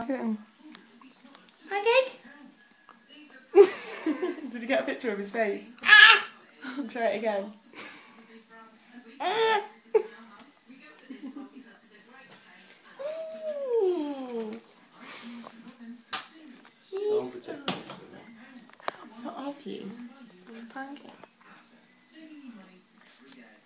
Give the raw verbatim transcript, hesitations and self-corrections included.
Look at him. Pancake? Did you get a picture of his face? Try it again. What's that of you? Pancake.